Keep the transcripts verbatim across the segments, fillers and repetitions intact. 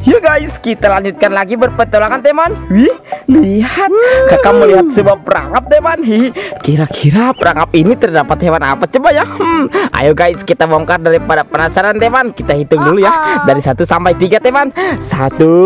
Yuk guys, kita lanjutkan lagi berpetualangan teman. Wih, lihat, kakak melihat sebuah perangkap teman. Hi, kira-kira perangkap ini terdapat hewan apa coba ya? Hmm, ayo guys, kita bongkar daripada penasaran teman. Kita hitung dulu ya, dari satu sampai tiga teman. Satu,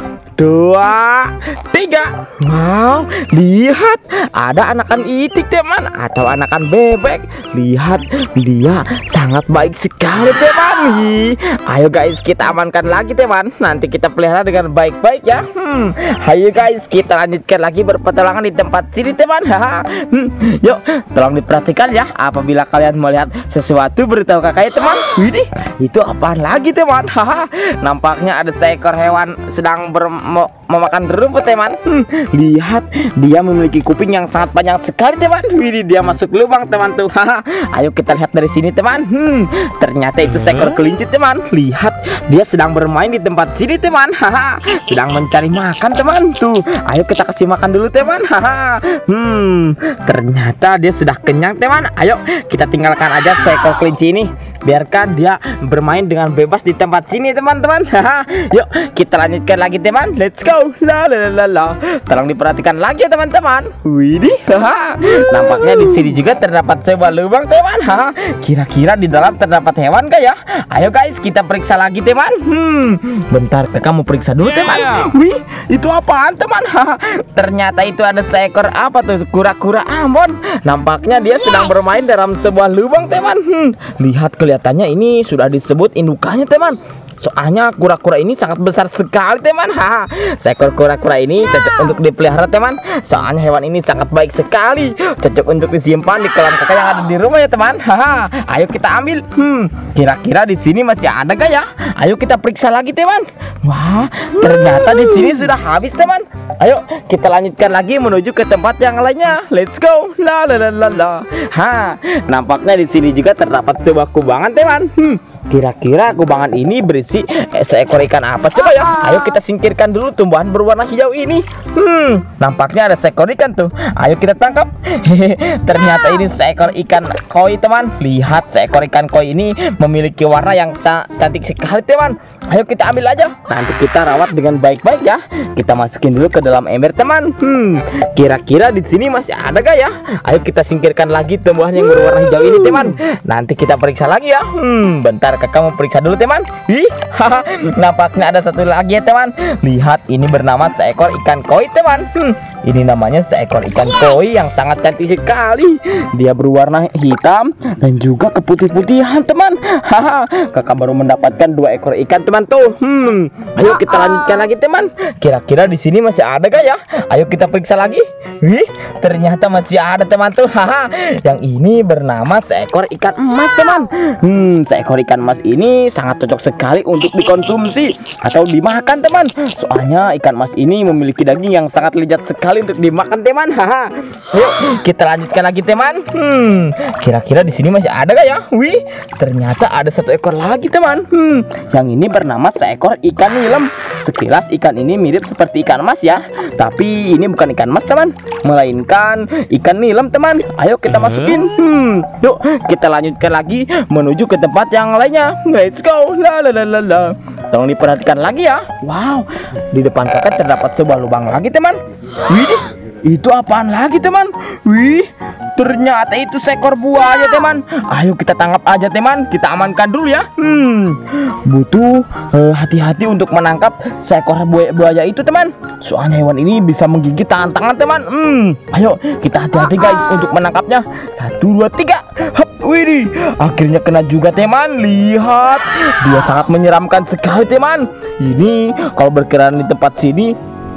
dua, tiga. Wow, lihat, ada anakan itik teman, atau anakan bebek. Lihat, dia sangat baik sekali teman. Hi, ayo guys, kita amankan lagi teman. Nanti kita pelihara dengan baik-baik ya. Hmm, ayo guys, kita lanjutkan lagi berpetualangan di tempat sini teman. Haha. Hmm, yuk, tolong diperhatikan ya. Apabila kalian melihat sesuatu, beritahu kakak ya teman. Widih, itu apaan lagi teman? Haha. Nampaknya ada seekor hewan sedang ber memakan rumput teman. Hmm, lihat, dia memiliki kuping yang sangat panjang sekali teman. Widih, dia masuk lubang teman tuh. Haha. Ayo kita lihat dari sini teman. Hmm, ternyata itu seekor kelinci teman. Lihat, dia sedang bermain di tempat sini teman. Haha, sedang mencari makan teman tuh. Ayo kita kasih makan dulu teman. Haha. Hmm, ternyata dia sudah kenyang teman. Ayo kita tinggalkan aja seekor kelinci ini, biarkan dia bermain dengan bebas di tempat sini teman-teman. Haha. Yuk kita lanjutkan lagi teman. Let's go. La la la la. Tolong diperhatikan lagi ya teman-teman. Widih. Haha. Nampaknya di sini juga terdapat sebuah lubang teman. Haha. Kira-kira di dalam terdapat hewan kah ya? Ayo guys, kita periksa lagi teman. Hmm, bentar, kakak mau periksa dulu teman. Wih, itu apaan teman? Ternyata itu ada seekor apa tuh, kura-kura Ambon. Nampaknya dia sedang bermain dalam sebuah lubang teman. Hmm, lihat, kelihatannya ini sudah disebut indukannya teman. Soalnya kura-kura ini sangat besar sekali teman. Haha, seekor kura-kura ini cocok untuk dipelihara teman. Soalnya hewan ini sangat baik sekali, cocok untuk disimpan di kolam kakak yang ada di rumah ya teman. Haha, ayo kita ambil. Hmm, kira-kira di sini masih ada gak ya? Ayo kita periksa lagi teman. Wah, ternyata di sini sudah habis teman. Ayo kita lanjutkan lagi menuju ke tempat yang lainnya. Let's go. La la la la la. Ha, nampaknya di sini juga terdapat sebuah kubangan teman. Hmm, kira-kira kubangan ini berisi eh, seekor ikan apa coba ya? Ayo kita singkirkan dulu tumbuhan berwarna hijau ini. Hmm, nampaknya ada seekor ikan tuh. Ayo kita tangkap. Hehehe, ternyata ini seekor ikan koi teman. Lihat, seekor ikan koi ini memiliki warna yang sangat cantik sekali teman. Ayo kita ambil aja. Nanti kita rawat dengan baik-baik ya. Kita masukin dulu ke dalam ember teman. Hmm, kira-kira di sini masih ada gak ya? Ayo kita singkirkan lagi tumbuhan yang berwarna hijau ini teman. Nanti kita periksa lagi ya. Hmm, bentar, kakak mau periksa dulu teman. Ih, haha, nampaknya ada satu lagi ya teman. Lihat, ini bernama seekor ikan koi teman. Hmm, ini namanya seekor ikan koi yang sangat cantik sekali. Dia berwarna hitam dan juga keputih-putihan teman. Haha, kakak baru mendapatkan dua ekor ikan teman tuh. Hmm, ayo kita lanjutkan lagi teman. Kira-kira di sini masih ada gak ya? Ayo kita periksa lagi. Wih, ternyata masih ada teman tuh. Haha, yang ini bernama seekor ikan emas teman. Hmm, seekor ikan emas ini sangat cocok sekali untuk dikonsumsi atau dimakan teman. Soalnya ikan emas ini memiliki daging yang sangat lezat sekali untuk dimakan teman. Haha. Yuk kita lanjutkan lagi teman. Hmm, kira-kira di sini masih ada gak ya? Wih, ternyata ada satu ekor lagi teman. Hmm, yang ini bernama seekor ikan nilem. Sekilas ikan ini mirip seperti ikan emas ya, tapi ini bukan ikan emas teman, melainkan ikan nilem teman. Ayo kita masukin. Hmm, yuk kita lanjutkan lagi menuju ke tempat yang lainnya. Let's go. La la la la la. Tolong diperhatikan lagi ya. Wow, di depan kakak terdapat sebuah lubang lagi teman. Wih, itu apaan lagi teman? Wih, ternyata itu seekor buaya teman. Ayo kita tangkap aja teman. Kita amankan dulu ya. Hmm, butuh hati-hati uh, untuk menangkap seekor buaya, buaya itu teman. Soalnya hewan ini bisa menggigit tangan-tangan teman. Hmm, ayo kita hati-hati guys untuk menangkapnya. Satu, dua, tiga. Hop, wih, akhirnya kena juga teman. Lihat, dia sangat menyeramkan sekali teman. Ini kalau berkeliaran di tempat sini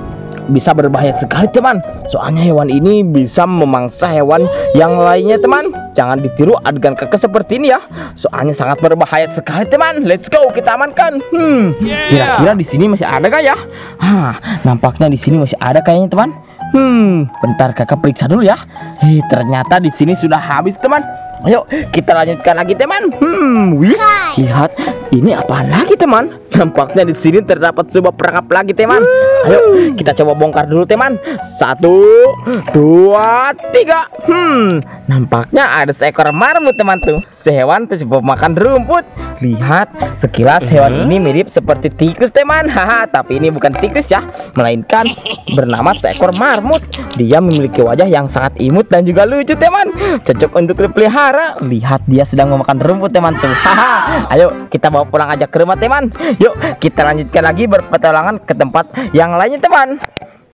bisa berbahaya sekali teman. Soalnya hewan ini bisa memangsa hewan yang lainnya teman. Jangan ditiru adegan kakak seperti ini ya. Soalnya sangat berbahaya sekali teman. Let's go, kita amankan. Hmm, kira-kira di sini masih ada gak ya? Hah, nampaknya di sini masih ada kayaknya teman. Hmm, bentar kakak periksa dulu ya. Hei, ternyata di sini sudah habis teman. Ayo kita lanjutkan lagi teman. Hmm, wih, lihat ini apa lagi teman? Nampaknya di sini terdapat sebuah perangkap lagi teman. Ayo kita coba bongkar dulu teman. Satu, dua, tiga. Hmm, nampaknya ada seekor marmut teman tuh. Sehewan pemakan rumput. Lihat sekilas hewan ini mirip seperti tikus teman. Haha, tapi ini bukan tikus ya, melainkan bernama seekor marmut. Dia memiliki wajah yang sangat imut dan juga lucu teman. Cocok untuk dipelihara. Lihat dia sedang memakan rumput teman tuh. Haha, ayo kita bawa pulang aja ke rumah teman. Yuk kita lanjutkan lagi berpetualangan ke tempat yang lainnya teman.